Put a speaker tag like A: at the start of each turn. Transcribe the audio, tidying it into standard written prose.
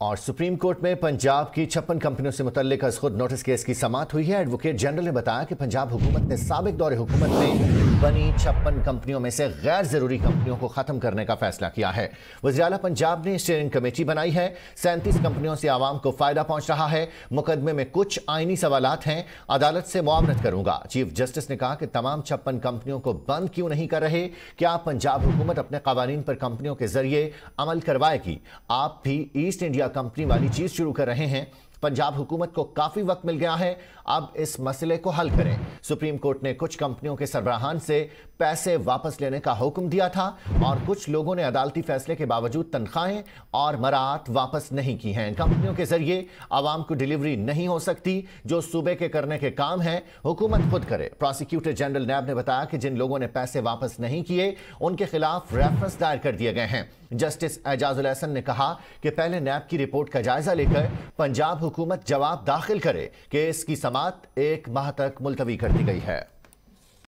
A: اور supreme court میں پنجاب کی 56 کمپنیوں سے متعلق از خود نوٹس کیس کی سماعت ہوئی ہے۔ ایڈوکیٹ جنرل نے بتایا کہ پنجاب حکومت نے سابق دور حکومت میں بنی 56 کمپنیوں میں سے غیر ضروری کمپنیوں کو ختم کرنے کا فیصلہ کیا ہے۔ وزیر اعلیٰ پنجاب نے اسٹیئرنگ کمیٹی بنائی ہے۔ 37 کمپنیوں سے عوام کو فائدہ پہنچ رہا ہے۔ مقدمے میں کچھ آئینی سوالات ہیں، عدالت سے معاونت کروں گا۔ چیف جسٹس نے کہا کہ تمام 56 کمپنیوں کو بند کیوں نہیں کر رہے؟ کیا پنجاب حکومت اپنے قوانین پر کمپنیوں کے ذریعے عمل کروائے گی؟ آپ بھی ایسٹ انڈیا کمپنی والی چیز شروع کر رہے ہیں۔ پنجاب حکومت کو کافی وقت مل گیا ہے، اب اس مسئلے کو حل کریں۔ سپریم کورٹ نے کچھ کمپنیوں کے سربراہان سے پیسے واپس لینے کا حکم دیا تھا اور کچھ لوگوں نے عدالتی فیصلے کے باوجود تنخواہیں اور مراعات واپس نہیں کی ہیں۔ کمپنیوں کے ذریعے عوام کو ڈیلیوری نہیں ہو سکتی، جو صوبے کے کرنے کے کام ہیں حکومت خود کرے۔ پروسیکیوٹر جنرل نیب نے بتایا کہ جن لوگوں نے پیسے واپس نہیں کیے ان کے خلاف ریفرنس دائر کر دیے گئے ہیں۔ جسٹس اعجاز الحسن نے کہا کہ پہلے نیب کی رپورٹ کا جائزہ لے کر پنجاب حکومت جواب داخل کرے کہ اس کی سماعت 1 ماہ تک ملتوی کر دی گئی ہے۔